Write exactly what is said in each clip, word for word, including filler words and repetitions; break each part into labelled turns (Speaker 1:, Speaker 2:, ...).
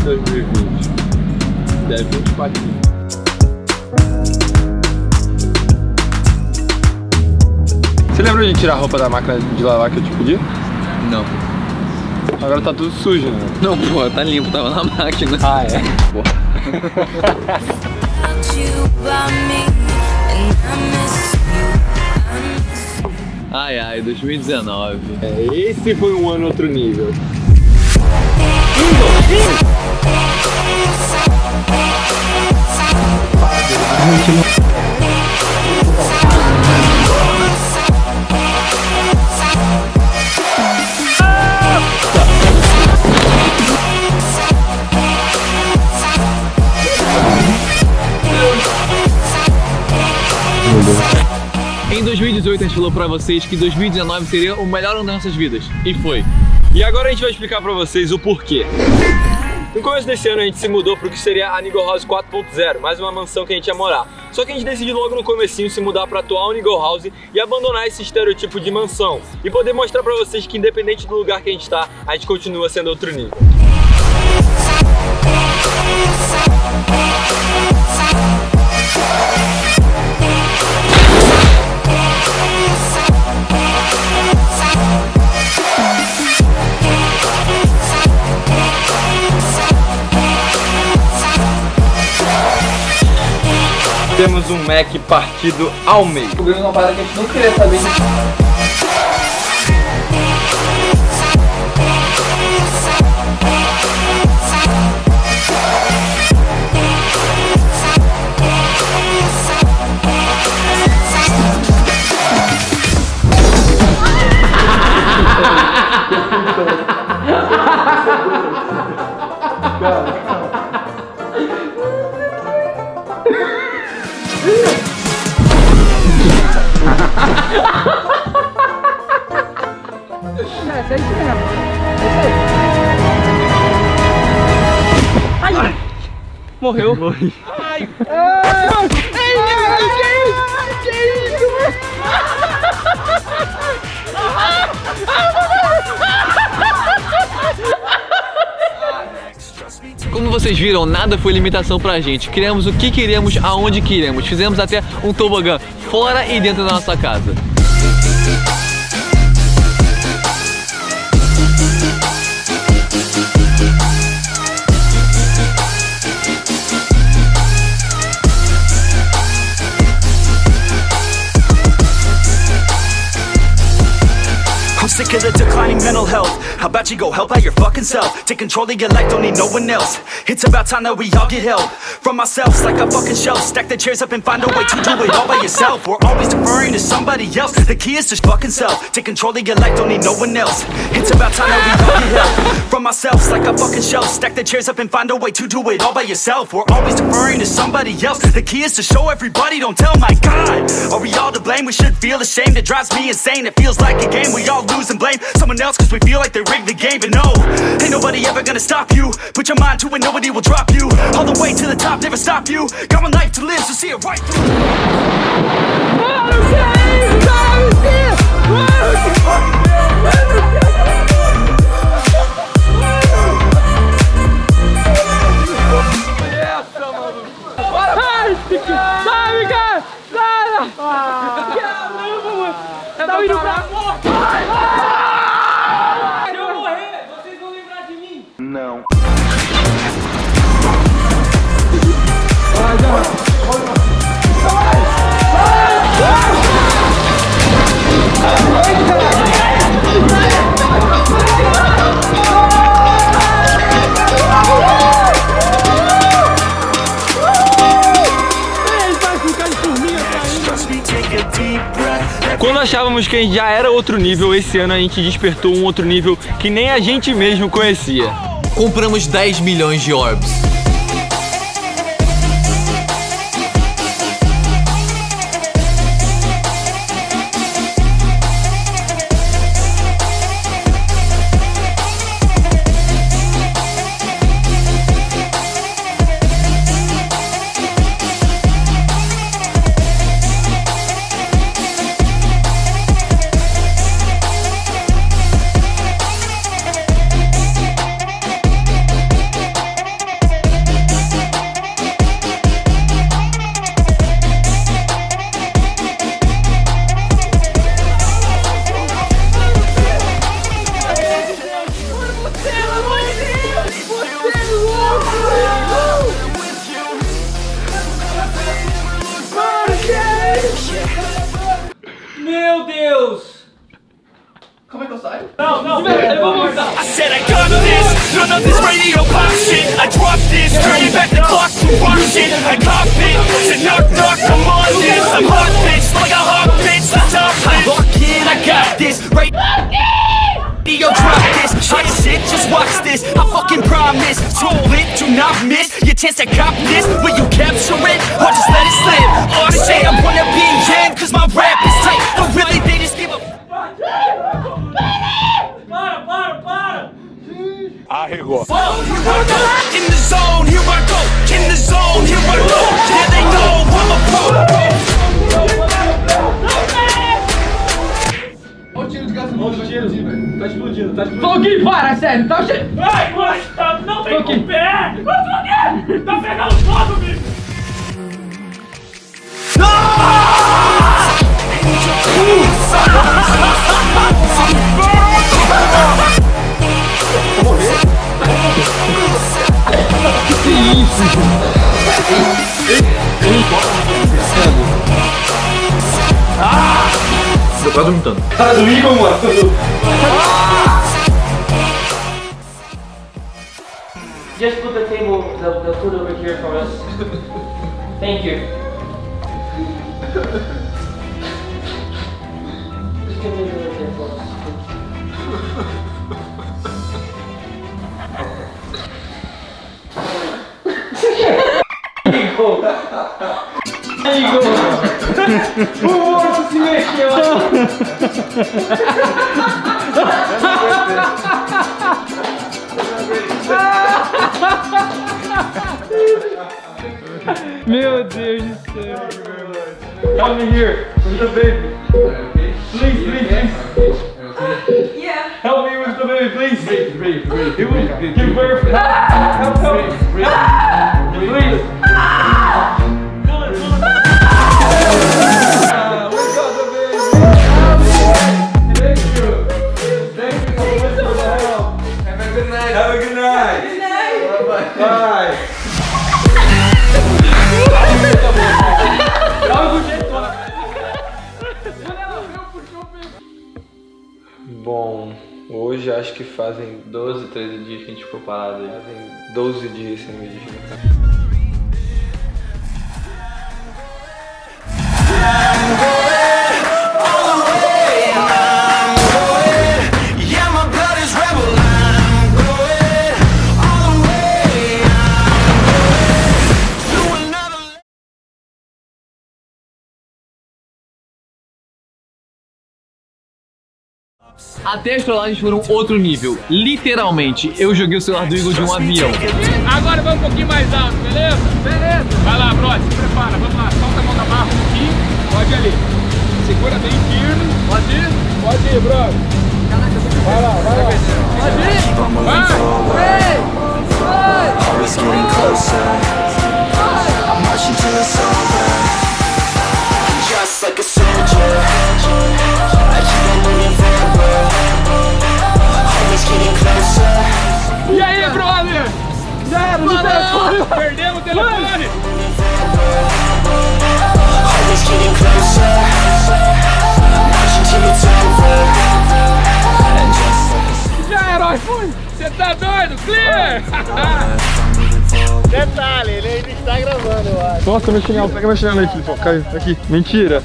Speaker 1: dois mil e vinte. Deve vinte e quatro. Você lembra de tirar a roupa da máquina de lavar que eu te pedi?
Speaker 2: Não.
Speaker 1: Agora tá tudo sujo, né?
Speaker 2: Não, pô, tá limpo, tava na máquina.
Speaker 1: Ah, é? Porra.
Speaker 2: Ai, ai, dois mil e dezenove.
Speaker 1: É, esse foi um ano outro nível.
Speaker 2: Em dois mil e dezoito a gente falou pra vocês que dois mil e dezenove seria o melhor ano das nossas vidas. E foi.
Speaker 1: E agora a gente vai explicar pra vocês o porquê. No começo desse ano a gente se mudou pro que seria a Niggle House quatro ponto zero, mais uma mansão que a gente ia morar. Só que a gente decidiu logo no comecinho se mudar pra atual Niggle House e abandonar esse estereotipo de mansão. E poder mostrar pra vocês que independente do lugar que a gente tá, a gente continua sendo outro nível. Temos um Mac partido ao meio.
Speaker 2: O Grêmio não para que a gente não queria saber disso.
Speaker 3: É isso mesmo. É isso aí. Ai! Morreu.
Speaker 1: Morri.
Speaker 3: Ai! Ai! Que isso? Que isso?
Speaker 2: Como vocês viram, nada foi limitação pra gente. Criamos o que queríamos, aonde queríamos. Fizemos até um tobogã fora e dentro da nossa casa.
Speaker 4: I'm sick of the declining mental health. How about you go help out your fucking self? Take control of your life, don't need no one else. It's about time that we all get help from ourselves, like a fucking shelf. Stack the chairs up and find a way to do it all by yourself. We're always deferring to somebody else. The key is just fucking self. Take control of your life, don't need no one else. It's about time that we all get help from ourselves, like a fucking shelf. Stack the chairs up and find a way to do it all by yourself. We're always deferring to somebody else. The key is to show everybody, don't tell. My God, are we all to blame? We should feel ashamed. It drives me insane. It feels like a game we all lose and blame someone else cause we feel like they rigged the game. But no, ain't nobody ever gonna stop you. Put your mind to it, nobody will drop you. All the way to the top, never stop you. Got one life to live, so see it right through.
Speaker 3: Tá indo pra morte!
Speaker 5: Se eu morrer, vocês vão lembrar de mim?
Speaker 1: Não. Quando achávamos que a gente já era outro nível, esse ano a gente despertou um outro nível que nem a gente mesmo conhecia.
Speaker 2: Compramos dez milhões de orbs.
Speaker 5: Deus!
Speaker 3: Como é que eu saio?
Speaker 5: Não, não, eu vou voltar.
Speaker 4: I said I got this, none of this radio pop shit. I dropped this, turning back the clock to rock shit. I cop it, said knock knock, come on this. I'm hot bitch, like a hot bitch, the top I lock in, I got this, right? Yo, drop this, hot shit, just watch this. I fucking promise, too lit, do not miss your chance to cop this. Will you capture it, or just let it slip? Oh shit, I wanna be in, cause my rap is tight. But really, they just give a
Speaker 5: Para, para, para!
Speaker 4: Arregou. In the zone, here I go. In the zone, here I go. Yeah, they know I'm a pro.
Speaker 3: Olha o tiro de gasolina. Olha o tiro, velho.
Speaker 1: Tá explodindo, tá explodindo.
Speaker 3: Foguinho, para, sério. Tá cheio.
Speaker 5: Ai, mãe, tá, não vem com o pé! Mas por quê? Tá pegando fogo, bicho!
Speaker 2: Que isso, Ah! Eu quase vomitando.
Speaker 1: Cara do Igor, mano.
Speaker 5: Just put the table, the, the food over here for us. Thank you. Just give me the little bit for us. Igor! Igor! O morto se mexeu!
Speaker 3: Meu Deus do céu.
Speaker 1: Help me here with the baby. Please, please, please.
Speaker 6: Yeah.
Speaker 1: Help me with the baby, please.
Speaker 2: Breathe, breathe, breathe.
Speaker 1: He will give birth. Help, help. Please. Pull it, pull it. We got the baby. Thank you. Thank you so much for the help. Have a good night. Have a good night.
Speaker 6: Good night.
Speaker 1: Bye. Bye. Bom, hoje acho que fazem doze, treze dias que a gente ficou parado aí. Fazem doze dias sem vídeo.
Speaker 2: Até as trollagens foram outro nível. Literalmente, eu joguei o celular do Igor de um avião.
Speaker 5: Agora vai um pouquinho mais alto, beleza? Beleza. Vai lá, brother, se prepara, vamos lá. Solta a mão da barra um pouquinho. Pode ir ali. Segura bem firme. Pode ir? Pode ir, brother. Vai lá, vai lá. Pode ir? Vai. Três, dois,
Speaker 4: Always getting closer. I'm marching till it's over. Just like a soldier, I keep on moving forward. Always getting closer.
Speaker 5: E aí, brother? Já era, no telefone. Perdemos o telefone.
Speaker 4: Always getting closer. Marching till it's over. And just like a
Speaker 5: Já era o iPhone. Você tá doido? Clear!
Speaker 3: Detalhe, ele ainda está gravando, eu acho.
Speaker 1: Nossa, meu chinelo, pega meu chinelo aí, Felipe. Caiu aqui. Mentira.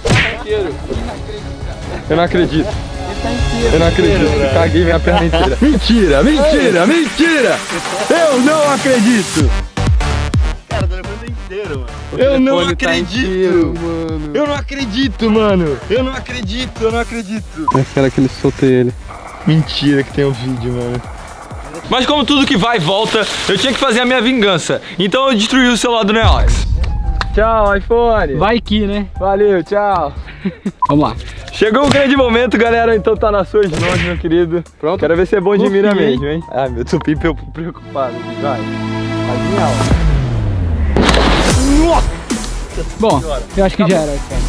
Speaker 1: Eu não acredito. Eu não acredito. Caguei minha perna inteira. Mentira, mentira, mentira! Eu não acredito!
Speaker 3: Cara, o telefone tá inteiro, mano.
Speaker 1: Eu não acredito, mano. Eu não acredito, mano. Eu não acredito, eu não acredito. Eu quero que ele solte ele. Mentira que tem o vídeo, mano. Mas como tudo que vai e volta, eu tinha que fazer a minha vingança. Então eu destruí o celular do Neox. Tchau, iPhone.
Speaker 3: Vai que, né?
Speaker 1: Valeu, tchau.
Speaker 3: Vamos lá.
Speaker 1: Chegou o grande momento, galera. Então tá nas suas mãos, meu querido. Pronto. Quero ver se é bom de
Speaker 3: Tupi,
Speaker 1: mira
Speaker 3: hein?
Speaker 1: mesmo, hein? Ai, meu tupi preocupado. Vai. Vai,
Speaker 3: Bom, eu acho que já era o iPhone.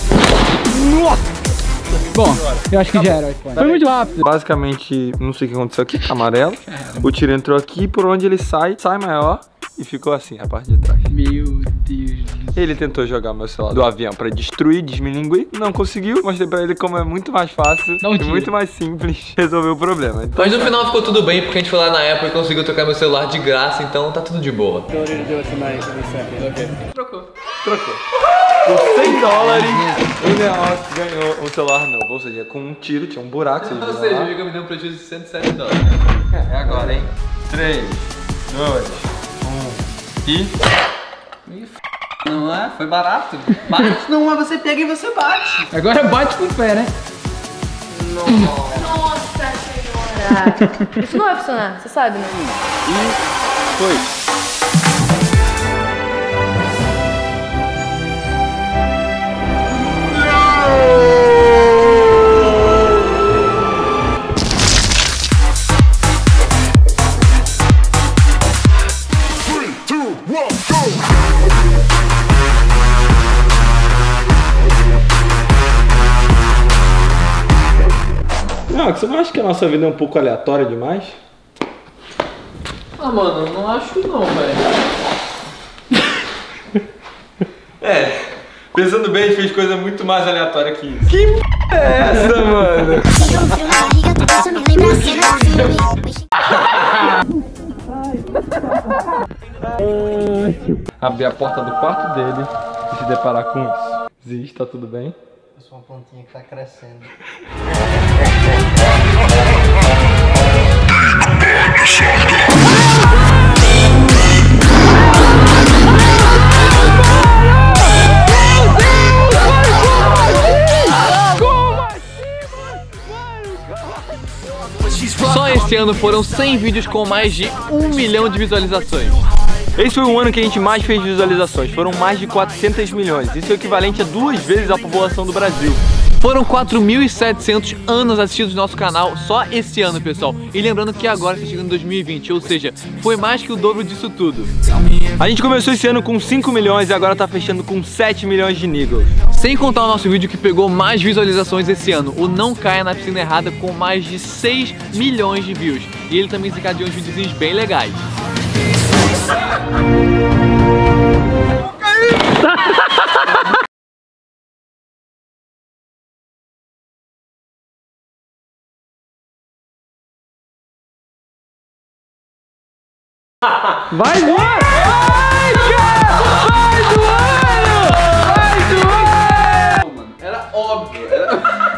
Speaker 3: Bom, eu acho que já era o iPhone. Foi muito rápido.
Speaker 1: Basicamente, não sei o que aconteceu aqui, amarelo. O tiro entrou aqui, por onde ele sai, sai maior e ficou assim, a parte de trás.
Speaker 3: Meu Deus
Speaker 1: Ele tentou jogar meu celular do avião pra destruir, desmilinguir, não conseguiu. Mostrei pra ele como é muito mais fácil
Speaker 3: Não
Speaker 1: e
Speaker 3: tira.
Speaker 1: muito mais simples resolver o problema. Então,
Speaker 2: Mas no final ficou tudo bem, porque a gente foi lá na Apple e conseguiu trocar meu celular de graça, então tá tudo de boa.
Speaker 1: trocou. Por cem dólares, o negócio ganhou um celular novo. Ou seja, com um tiro, tinha um buraco. Você
Speaker 2: Ou
Speaker 1: viu
Speaker 2: seja,
Speaker 1: lá.
Speaker 2: o Giga me deu um prejuízo de cento e sete dólares.
Speaker 1: É agora, hein? três, dois, um e...
Speaker 2: Não é? Foi barato. Bate não, mas você pega e você bate.
Speaker 3: Agora bate com o pé, né?
Speaker 6: Nossa senhora! Isso não vai funcionar, você sabe, né?
Speaker 1: Foi. Não, você não acha que a nossa vida é um pouco aleatória demais?
Speaker 2: Ah, mano, não acho não, velho.
Speaker 1: É, pensando bem, a gente fez coisa muito mais aleatória que isso. Que p é essa, mano? Abrir a porta do quarto dele e se deparar com isso. Ziz, tá tudo bem?
Speaker 7: Eu sou uma plantinha que tá crescendo.
Speaker 2: Só esse ano foram cem vídeos com mais de um milhão de visualizações.
Speaker 1: Esse foi o ano que a gente mais fez visualizações, foram mais de quatrocentos milhões. Isso é o equivalente a duas vezes a população do Brasil.
Speaker 2: Foram quatro mil e setecentos anos assistidos no nosso canal só esse ano, pessoal. E lembrando que agora está chegando dois mil e vinte, ou seja, foi mais que o dobro disso tudo.
Speaker 1: A gente começou esse ano com cinco milhões e agora tá fechando com sete milhões de niggas.
Speaker 2: Sem contar o nosso vídeo que pegou mais visualizações esse ano, o Não Caia na Piscina Errada, com mais de seis milhões de views. E ele também desencadeou uns videozinhos bem legais.
Speaker 1: Vai voar! Vai, cara! Vai voando! Vai voando!
Speaker 2: Era óbvio. Era...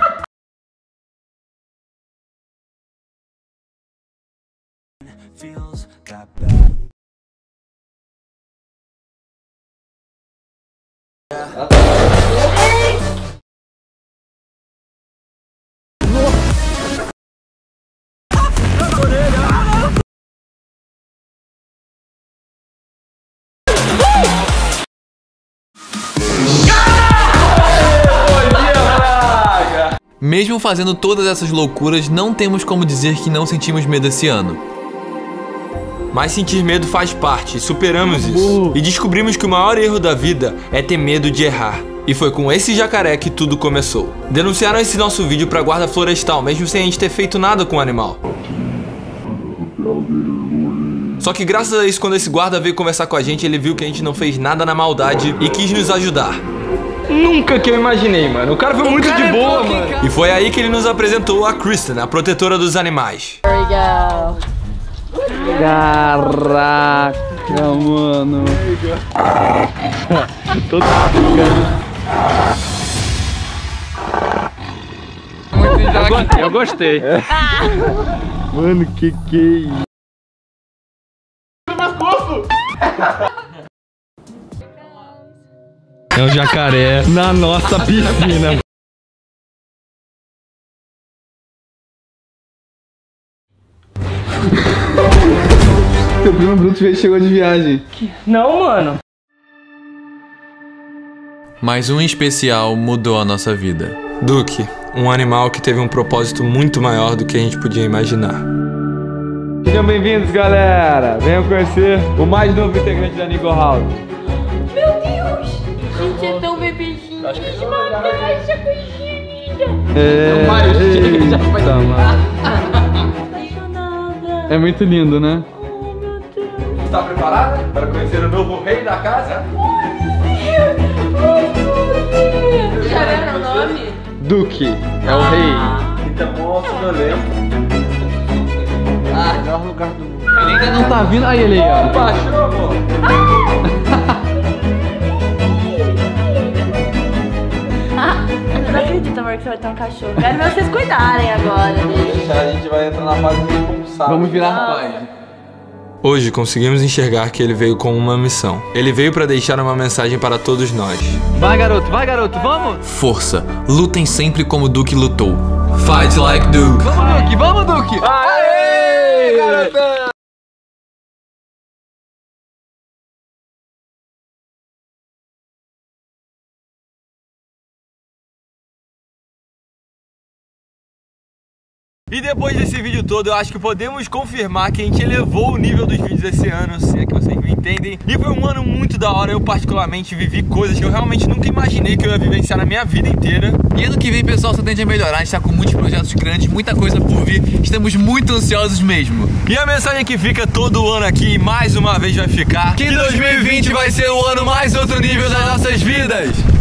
Speaker 2: Mesmo fazendo todas essas loucuras, não temos como dizer que não sentimos medo esse ano.
Speaker 1: Mas sentir medo faz parte, superamos isso. E descobrimos que o maior erro da vida é ter medo de errar. E foi com esse jacaré que tudo começou. Denunciaram esse nosso vídeo pra guarda florestal, mesmo sem a gente ter feito nada com o animal. Só que graças a isso, quando esse guarda veio conversar com a gente, ele viu que a gente não fez nada na maldade e quis nos ajudar. Nunca que eu imaginei, mano. O cara foi muito de boa, mano. E foi aí que ele nos apresentou a Kristen, a protetora dos animais.
Speaker 6: There we go.
Speaker 3: Caraca, mano. Tô
Speaker 2: Muito
Speaker 1: Eu gostei. Mano, que que é isso? É um jacaré na nossa piscina.
Speaker 3: Teu primo Bruto chegou de viagem.
Speaker 7: Não, mano.
Speaker 2: Mas um especial mudou a nossa vida.
Speaker 1: Duke, um animal que teve um propósito muito maior do que a gente podia imaginar. Sejam bem-vindos, galera! Venham conhecer o mais novo integrante da Niggle House.
Speaker 6: Meu Deus! Gente, é tão bebezinho. Deixa uma caixa, coisinha linda.
Speaker 1: É,
Speaker 3: Eita, mano.
Speaker 6: Apaixonada.
Speaker 3: É muito lindo, né?
Speaker 6: Oh, meu Deus.
Speaker 1: Está preparada para conhecer o novo rei da casa?
Speaker 6: Ai, meu Deus.
Speaker 2: Duke. É o rei.
Speaker 1: Ele tá mó sonolento.
Speaker 2: Ah, melhor lugar do mundo. Ele ainda não tá vindo. Aí ele aí, ó.
Speaker 1: Opa, achou, amor?
Speaker 6: Eu não acredito, amor, que você vai ter um cachorro. Quero ver vocês cuidarem agora dele.
Speaker 1: A gente vai entrar na fase de expulsar.
Speaker 2: Vamos virar paz.
Speaker 1: Hoje conseguimos enxergar que ele veio com uma missão. Ele veio para deixar uma mensagem para todos nós.
Speaker 2: Vai, garoto, vai, garoto, vamos!
Speaker 8: Força, lutem sempre como Duke lutou. Fight like Duke.
Speaker 2: Vamos, Duke, vamos, Duke!
Speaker 1: Aê, garotão! E depois desse vídeo todo, eu acho que podemos confirmar que a gente elevou o nível dos vídeos esse ano, se é que vocês me entendem. E foi um ano muito da hora, eu particularmente vivi coisas que eu realmente nunca imaginei que eu ia vivenciar na minha vida inteira.
Speaker 8: E ano que vem, pessoal, só tende a melhorar. A gente tá com muitos projetos grandes, muita coisa por vir. Estamos muito ansiosos mesmo.
Speaker 1: E a mensagem que fica todo ano aqui, e mais uma vez vai ficar,
Speaker 8: Que dois mil e vinte vai ser o ano mais outro nível das nossas vidas.